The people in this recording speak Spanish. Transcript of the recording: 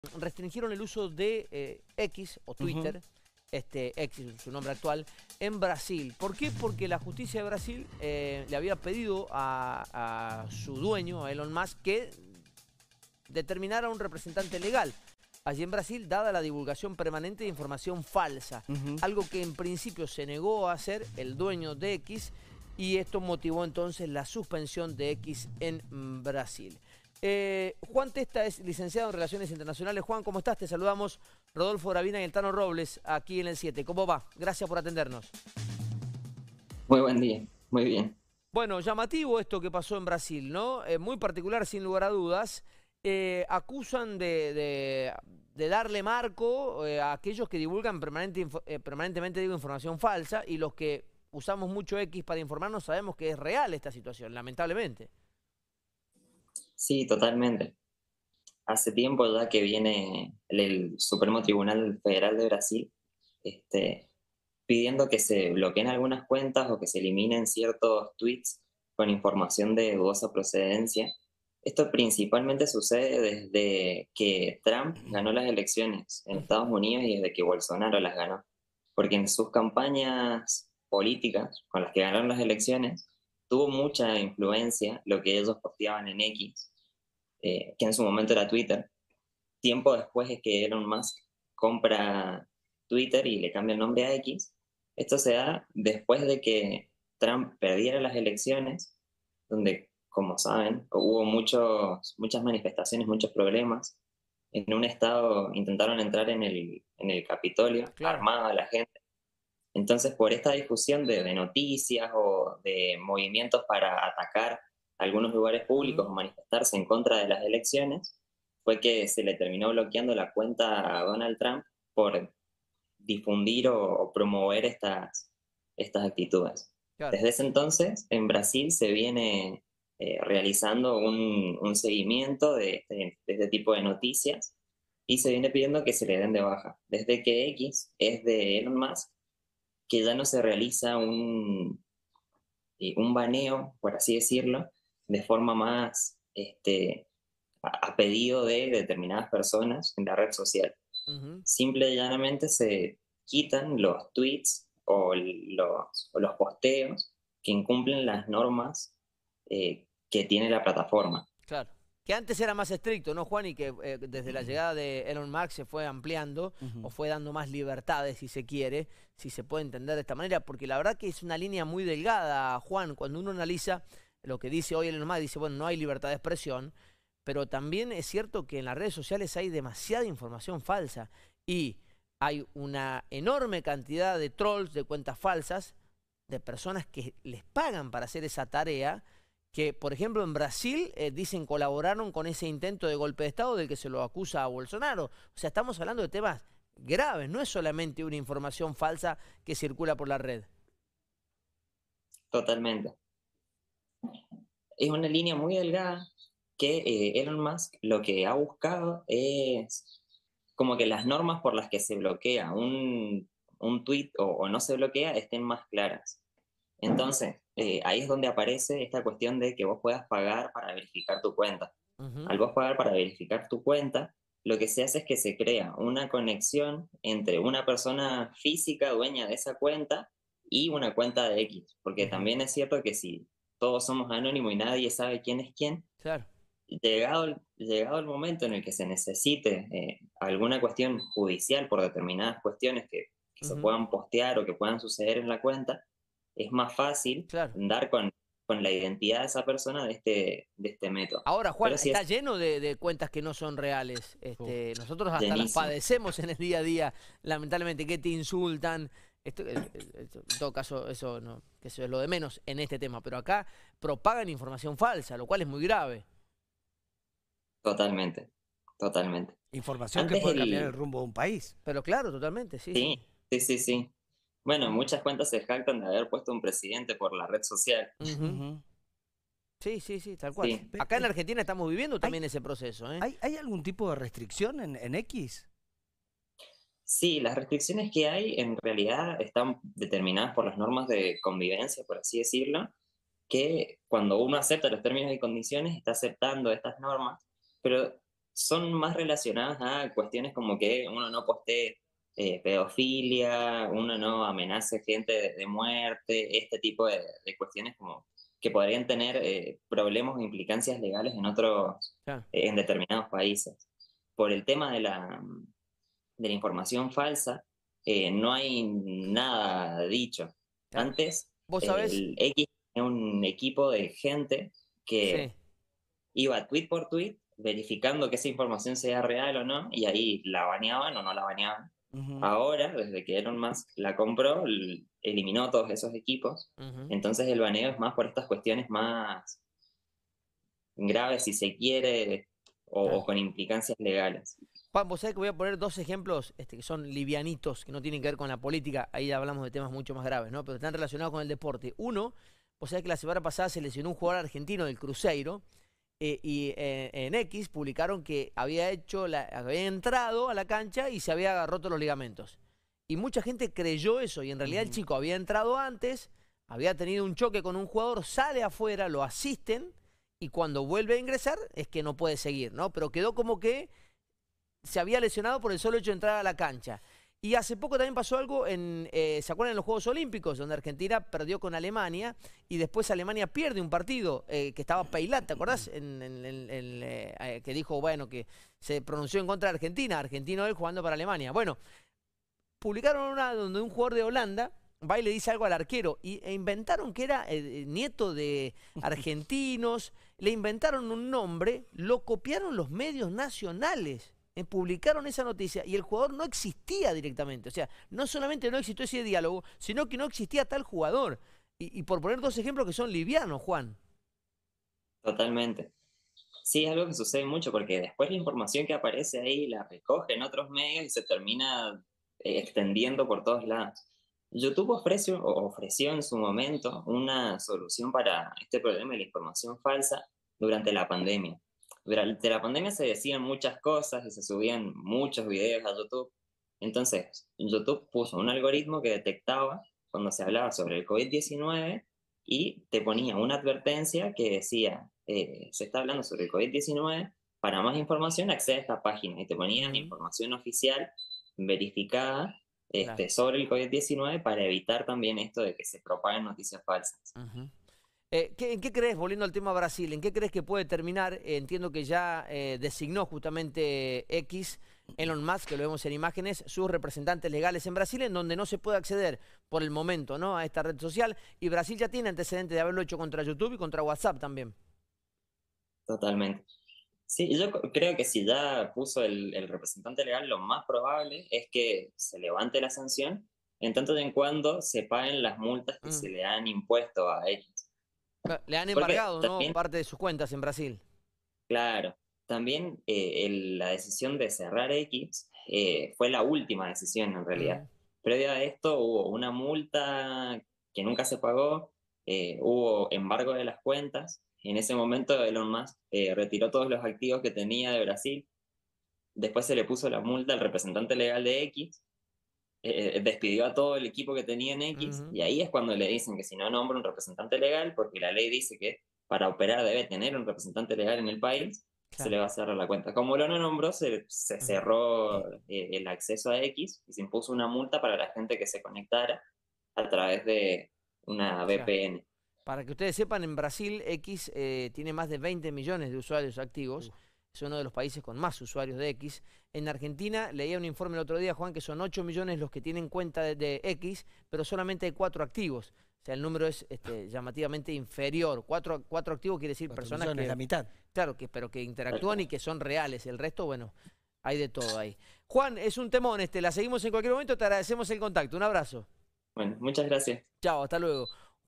restringieron el uso de X o Twitter, X es su nombre actual, en Brasil. ¿Por qué? Porque la justicia de Brasil le había pedido a su dueño, a Elon Musk, que determinara un representante legal allí en Brasil, dada la divulgación permanente de información falsa. Algo que en principio se negó a hacer el dueño de X, y esto motivó entonces la suspensión de X en Brasil. Juan Testa es licenciado en Relaciones Internacionales. Juan, ¿cómo estás? Te saludamos Rodolfo Gravina y el Tano Robles aquí en el 7. ¿Cómo va? Gracias por atendernos. Muy buen día, muy bien. Bueno, llamativo esto que pasó en Brasil, ¿no? Muy particular, sin lugar a dudas. Acusan de darle marco a aquellos que divulgan permanentemente información falsa, y los que usamos mucho X para informarnos sabemos que es real esta situación, lamentablemente. Sí, totalmente. Hace tiempo ya que viene el Supremo Tribunal Federal de Brasil este, pidiendo que se bloqueen algunas cuentas o que se eliminen ciertos tweets con información de dudosa procedencia. Esto principalmente sucede desde que Trump ganó las elecciones en Estados Unidos y desde que Bolsonaro las ganó. Porque en sus campañas políticas con las que ganaron las elecciones, tuvo mucha influencia lo que ellos posteaban en X, que en su momento era Twitter. Tiempo después es que Elon Musk compra Twitter y le cambia el nombre a X. Esto se da después de que Trump perdiera las elecciones, donde, como saben, hubo muchas manifestaciones, muchos problemas. En un estado intentaron entrar en el Capitolio, Claro. armada la gente. Entonces, por esta difusión de noticias o de movimientos para atacar algunos lugares públicos o manifestarse en contra de las elecciones, fue que se le terminó bloqueando la cuenta a Donald Trump por difundir o promover estas actitudes. Claro. Desde ese entonces, en Brasil se viene realizando un seguimiento de este tipo de noticias, y se viene pidiendo que se le den de baja. Desde que X es de Elon Musk, que ya no se realiza un baneo, por así decirlo, de forma más a pedido de determinadas personas en la red social. Simple y llanamente se quitan los tweets o los posteos que incumplen las normas que tiene la plataforma. Claro. Que antes era más estricto, ¿no, Juan? Y que desde la llegada de Elon Musk se fue ampliando, o fue dando más libertades, si se quiere, si se puede entender de esta manera, porque la verdad que es una línea muy delgada, Juan. Cuando uno analiza lo que dice hoy Elon Musk, dice, bueno, no hay libertad de expresión, pero también es cierto que en las redes sociales hay demasiada información falsa, y hay una enorme cantidad de trolls, de cuentas falsas, de personas que les pagan para hacer esa tarea, que, por ejemplo, en Brasil dicen colaboraron con ese intento de golpe de Estado del que se lo acusa a Bolsonaro. O sea, estamos hablando de temas graves, no es solamente una información falsa que circula por la red. Totalmente. Es una línea muy delgada que Elon Musk lo que ha buscado es como que las normas por las que se bloquea un tweet o no se bloquea estén más claras. Entonces, ahí es donde aparece esta cuestión de que vos puedas pagar para verificar tu cuenta. Al vos pagar para verificar tu cuenta, lo que se hace es que se crea una conexión entre una persona física dueña de esa cuenta y una cuenta de X. Porque también es cierto que si todos somos anónimos y nadie sabe quién es quién, Claro. llegado el momento en el que se necesite alguna cuestión judicial por determinadas cuestiones que se puedan postear o que puedan suceder en la cuenta, es más fácil Claro. dar con la identidad de esa persona de este método. Ahora, Juan, Pero sí está es lleno de cuentas que no son reales. Nosotros hasta las llenísimo. padecemos en el día a día, lamentablemente, que te insultan. En todo caso, eso no, que eso es lo de menos en este tema. Pero acá propagan información falsa, lo cual es muy grave. Totalmente, totalmente. Información que Antes puede cambiar el rumbo de un país. Pero claro, totalmente, sí, Sí, sí. sí, sí, sí. Bueno, muchas cuentas se jactan de haber puesto un presidente por la red social. Sí, sí, sí, tal cual. Sí. Acá en Argentina estamos viviendo ¿Hay, también ese proceso, ¿eh? hay algún tipo de restricción en X? Sí, las restricciones que hay en realidad están determinadas por las normas de convivencia, por así decirlo, que cuando uno acepta los términos y condiciones está aceptando estas normas, pero son más relacionadas a cuestiones como que uno no postee pedofilia, uno no amenace gente de muerte, este tipo de cuestiones como que podrían tener problemas o implicancias legales en otros, Claro. en determinados países. Por el tema de la información falsa, no hay nada dicho. Claro. Antes, Vos sabés, el X era un equipo de gente sí. que iba tweet por tweet verificando que esa información sea real o no, y ahí la baneaban o no la baneaban. Ujú. Ahora, desde que Elon Musk la compró, eliminó todos esos equipos, Ujú. entonces el baneo es más por estas cuestiones más graves, si se quiere, Claro. o con implicancias legales. Juan, vos sabés que voy a poner dos ejemplos que son livianitos, que no tienen que ver con la política. Ahí ya hablamos de temas mucho más graves, ¿no? Pero están relacionados con el deporte. Uno, vos sabés que la semana pasada se lesionó un jugador argentino del Cruzeiro y en X publicaron que había entrado a la cancha y se había roto los ligamentos. Y mucha gente creyó eso y en realidad el chico había entrado antes, había tenido un choque con un jugador, sale afuera, lo asisten y cuando vuelve a ingresar es que no puede seguir, ¿no? Pero quedó como que se había lesionado por el solo hecho de entrar a la cancha. Y hace poco también pasó algo ¿se acuerdan en los Juegos Olímpicos? Donde Argentina perdió con Alemania y después Alemania pierde un partido que estaba Peilat, ¿te acordás? Que dijo, bueno, que se pronunció en contra de Argentina, argentino él jugando para Alemania. Bueno, publicaron una donde un jugador de Holanda va y le dice algo al arquero e inventaron que era nieto de argentinos, le inventaron un nombre, lo copiaron los medios nacionales. Publicaron esa noticia y el jugador no existía directamente. O sea, no solamente no existió ese diálogo, sino que no existía tal jugador. Y por poner dos ejemplos que son livianos, Juan. Totalmente. Sí, es algo que sucede mucho porque después la información que aparece ahí la recogen otros medios y se termina extendiendo por todos lados. YouTube ofreció en su momento una solución para este problema de la información falsa durante la pandemia. Durante la pandemia se decían muchas cosas y se subían muchos videos a YouTube. Entonces, YouTube puso un algoritmo que detectaba cuando se hablaba sobre el COVID-19 y te ponía una advertencia que decía, se está hablando sobre el COVID-19, para más información accede a esta página y te ponían información oficial verificada Claro. sobre el COVID-19 para evitar también esto de que se propaguen noticias falsas. ¿En qué crees, volviendo al tema Brasil, en qué crees que puede terminar? Entiendo que ya designó justamente X, Elon Musk, que lo vemos en imágenes, sus representantes legales en Brasil, en donde no se puede acceder por el momento, ¿no?, a esta red social. Y Brasil ya tiene antecedentes de haberlo hecho contra YouTube y contra WhatsApp también. Totalmente. Sí, yo creo que si ya puso el representante legal, lo más probable es que se levante la sanción en tanto y en cuando se paguen las multas que se le han impuesto a X. Le han Porque embargado, ¿no?, también, parte de sus cuentas en Brasil. claro, también la decisión de cerrar X fue la última decisión en realidad. Previo a esto hubo una multa que nunca se pagó, hubo embargo de las cuentas. En ese momento Elon Musk retiró todos los activos que tenía de Brasil. Después se le puso la multa al representante legal de X, despidió a todo el equipo que tenía en X, y ahí es cuando le dicen que si no nombra un representante legal, porque la ley dice que para operar debe tener un representante legal en el país, se le va a cerrar la cuenta. Como lo no nombró, se cerró el acceso a X y se impuso una multa para la gente que se conectara a través de una VPN. Para que ustedes sepan, en Brasil X tiene más de 20 millones de usuarios activos. Es uno de los países con más usuarios de X. En Argentina, leía un informe el otro día, Juan, que son 8 millones los que tienen cuenta de X, pero solamente hay 4 activos. O sea, el número es llamativamente inferior. 4 activos quiere decir personas que... la mitad. Claro, pero que interactúan y que son reales. El resto, bueno, hay de todo ahí. Juan, es un temón la seguimos en cualquier momento. Te agradecemos el contacto. Un abrazo. Bueno, muchas gracias. Chao, hasta luego.